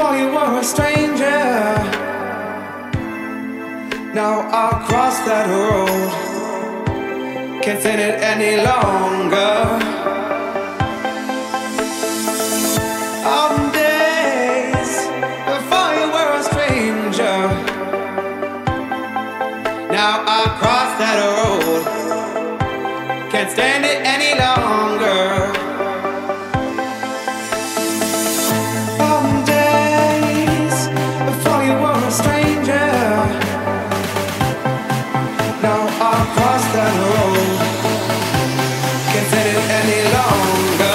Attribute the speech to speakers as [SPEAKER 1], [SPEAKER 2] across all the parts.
[SPEAKER 1] Before you were a stranger, now I'll cross that road. Can't stand it any longer. All the days before you were a stranger, now I'll cross that road. Can't stand it any longer. Stranger, now I'll cross that road. Can't stand it any longer.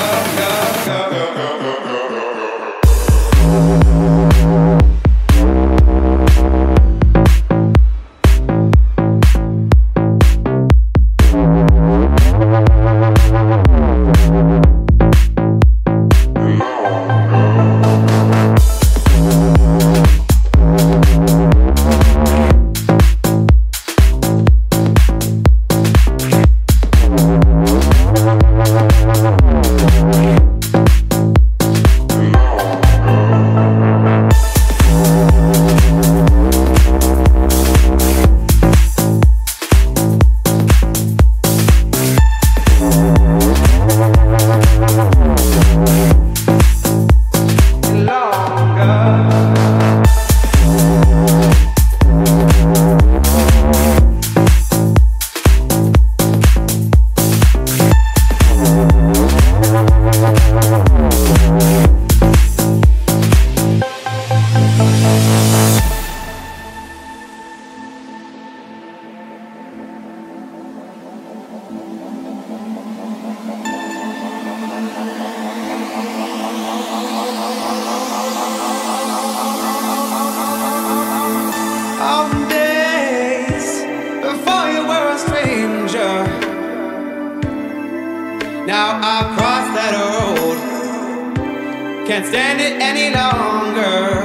[SPEAKER 1] Now I'll cross that road. Can't stand it any longer.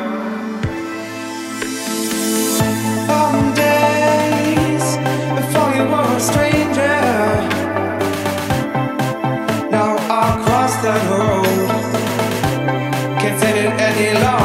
[SPEAKER 1] All the days before you were a stranger, now I'll cross that road. Can't stand it any longer.